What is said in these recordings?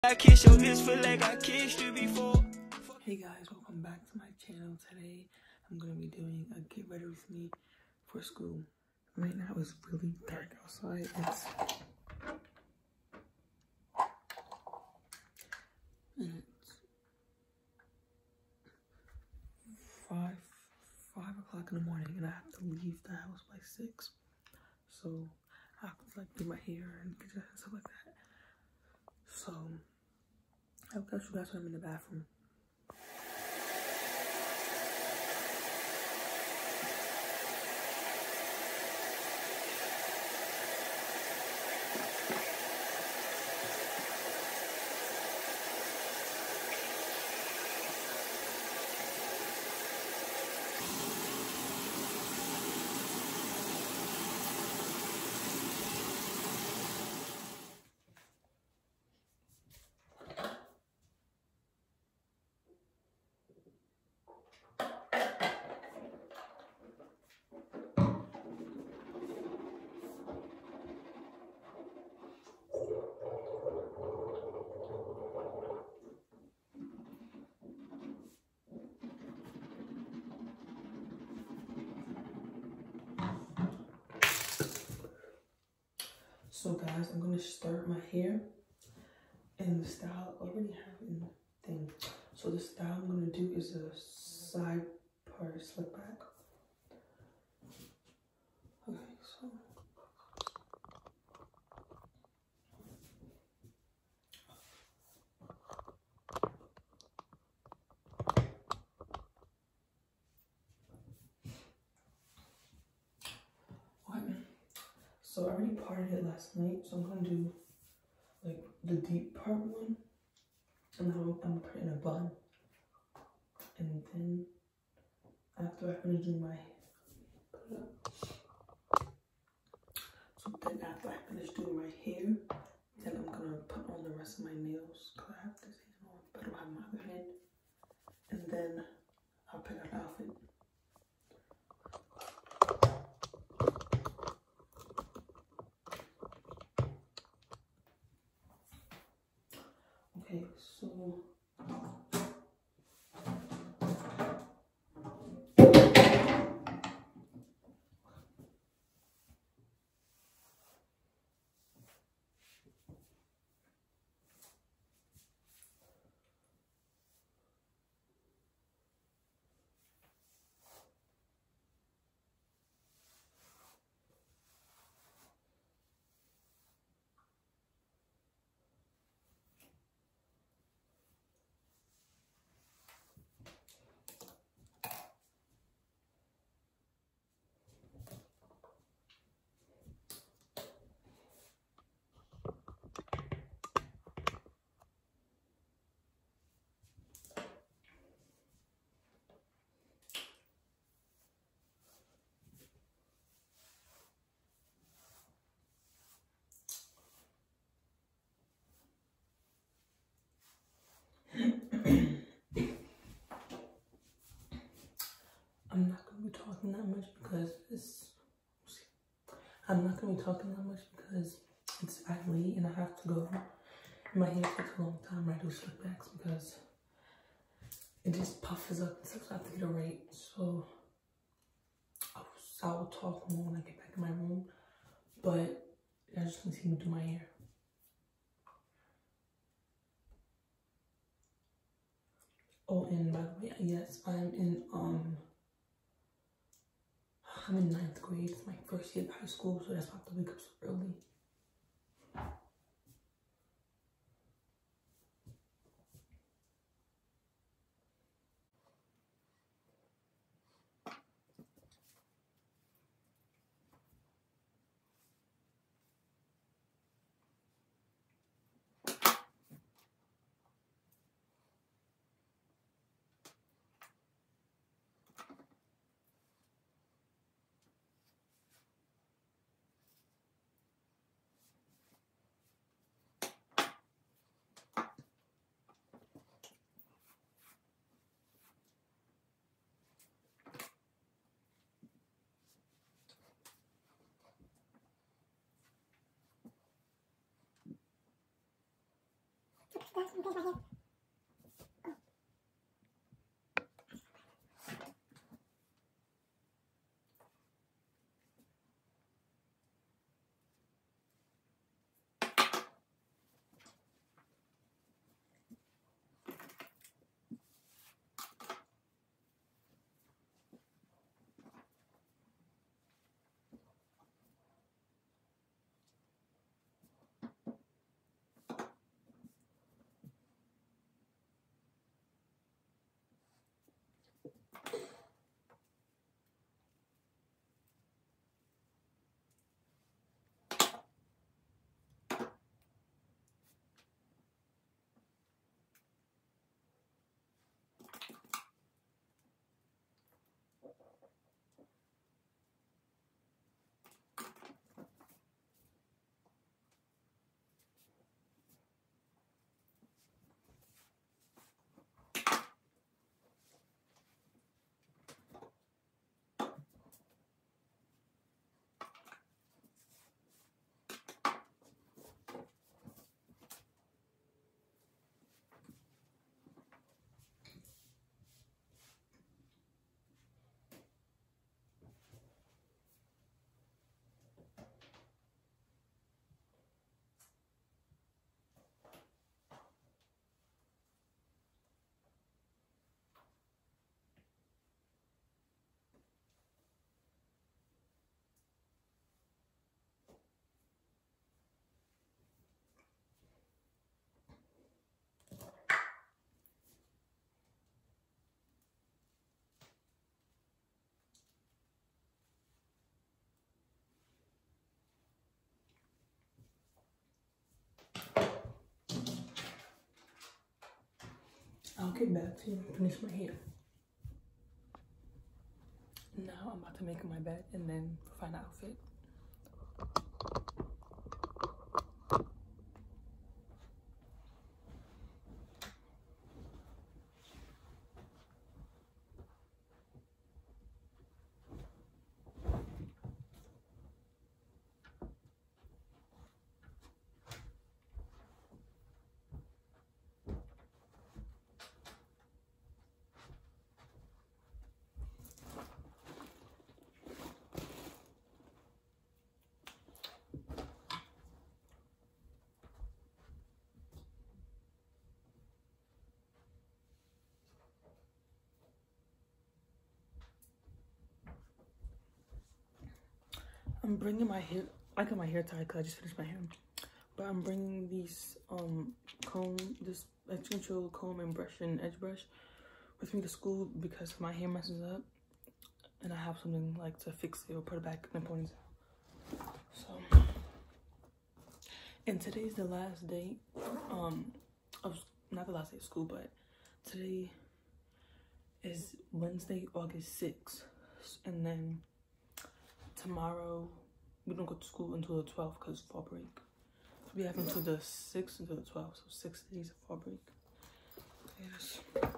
I kiss your lips, feel like I kissed you before. Hey guys, welcome back to my channel. Today I'm going to be doing a get ready with me for school. Right now it's really dark outside. It's 5 o'clock in the morning and I have to leave the house by 6. So I have to like do my hair and get dressed and stuff like that. So I'll catch you guys when I'm in the bathroom. So guys, I'm going to start my hair and the style I already have in the thing. So the style I'm going to do is a side part slick back. Okay, so So I already parted it last night, so I'm gonna do like the deep part one, and then I'm gonna put it in a bun. And then after I'm gonna do my, so then after I finish doing my hair, then I'm gonna put on the rest of my nails, cause I have this hand on, but I don't have my other hand. And then I'll pick out an outfit. Okay, so I'm not gonna be talking that much because it's at late and I have to go. My hair takes a long time when I do slick backs because it just puffs up and stuff, so I have to get it right. So I will talk more when I get back in my room, but I just want to see me do my hair. Oh, and by the way, yes, I'm in 9th grade. It's my first year of high school, so that's why I have to wake up so early. I'll get back to you and finish my hair. Now I'm about to make my bed and then find an outfit. I'm bringing my hair, I got my hair tied because I just finished my hair. But I'm bringing these this edge control comb and brush and edge brush with me to school because my hair messes up. And I have something like to fix it or put it back in the ponytail. So, and today's the last day, not the last day of school, but today is Wednesday, August 6th. And then tomorrow, we don't go to school until the 12th because fall break. So we have until the 6th until the 12th, so 6 days of fall break. Yes.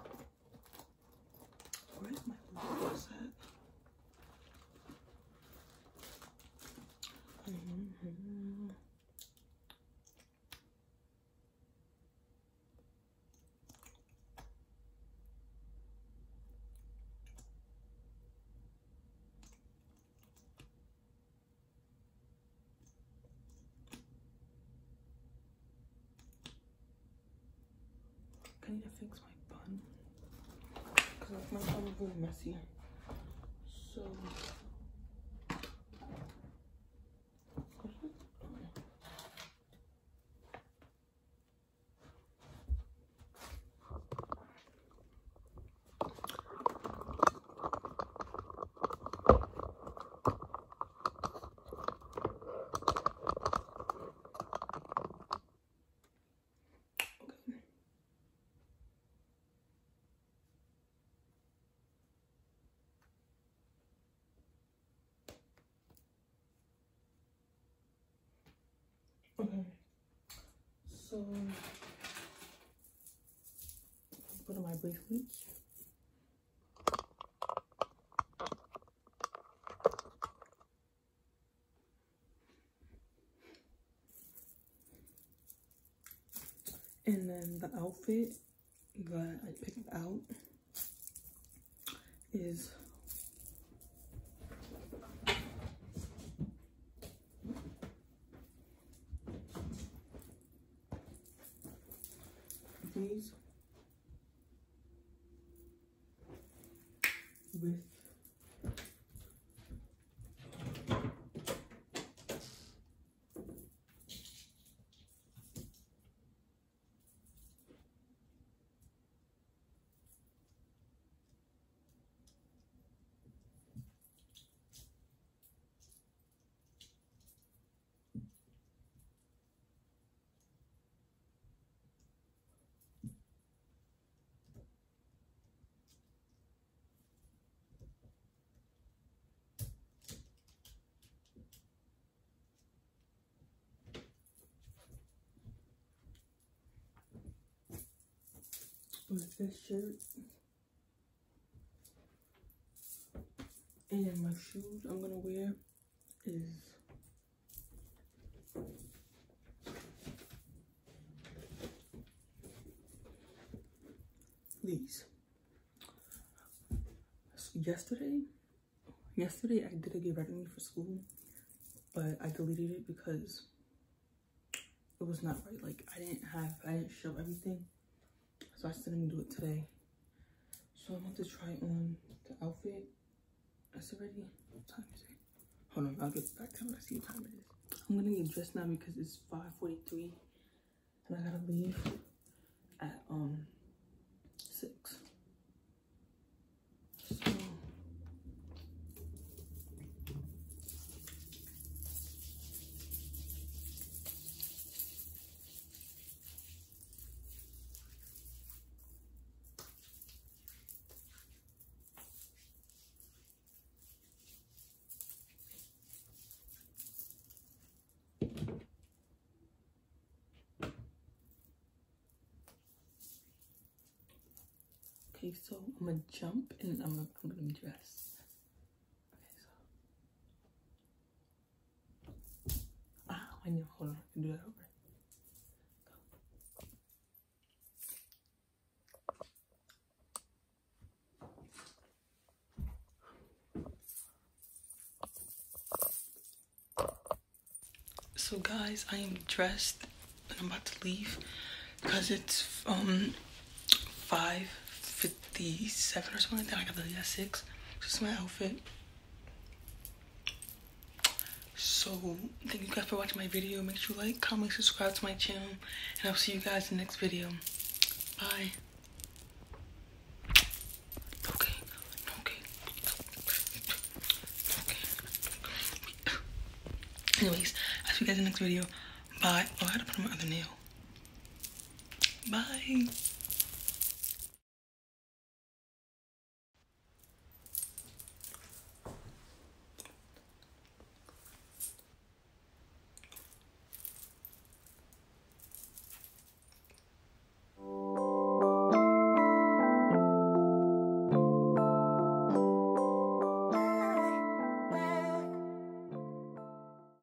Where's my box at? I need to fix my bun because my bun is really messy. So okay, so put on my bracelets. And then the outfit that I picked out is these with this shirt, and my shoes I'm gonna wear is these. So yesterday I did a get ready me for school, but I deleted it because it was not right. Like I didn't show everything, so I still didn't do it today. So I'm about to try on the outfit. Is it ready? What time is it? Hold on, I'll get back to when I see what time it is. I'm gonna get dressed now because it's 5:43 and I gotta leave at 6. So okay, so I'm gonna jump and I'm gonna be dressed. Okay, so I know, hold on, I can do that over. So guys, I am dressed and I'm about to leave because it's 5:57 or something like that. I got to leave at 6. This is my outfit. So thank you guys for watching my video. Make sure you like, comment, subscribe to my channel, and I'll see you guys in the next video. Bye. Anyways, I'll see you guys in the next video. Bye. Oh, I had to put on my other nail. Bye.